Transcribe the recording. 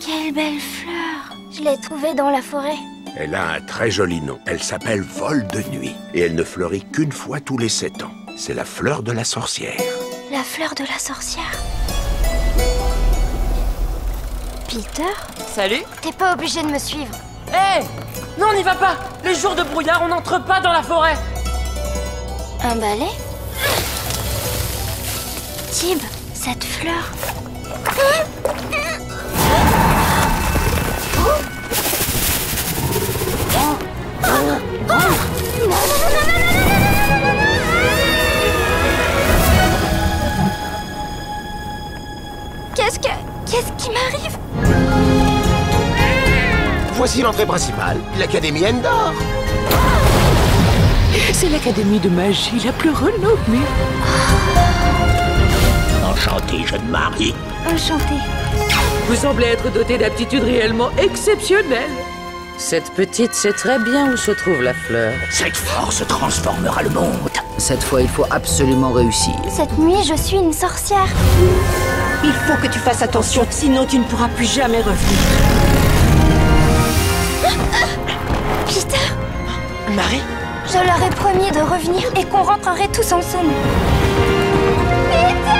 Quelle belle fleur! Je l'ai trouvée dans la forêt. Elle a un très joli nom. Elle s'appelle Vol de nuit. Et elle ne fleurit qu'une fois tous les 7 ans. C'est la fleur de la sorcière. La fleur de la sorcière? Peter? Salut. T'es pas obligé de me suivre. Hé! Non, on n'y va pas! Les jours de brouillard, on n'entre pas dans la forêt! Un balai? Tib, cette fleur... Qu'est-ce qui m'arrive? Voici l'entrée principale, l'Académie Endor. C'est l'académie de magie la plus renommée. Enchanté, jeune mari. Enchantée. Vous semblez être doté d'aptitudes réellement exceptionnelles. Cette petite sait très bien où se trouve la fleur. Cette force transformera le monde. Cette fois, il faut absolument réussir. Cette nuit, je suis une sorcière. Il faut que tu fasses attention, sinon tu ne pourras plus jamais revenir. Peter, Marie? je leur ai promis de revenir et qu'on rentrerait tous ensemble. Peter!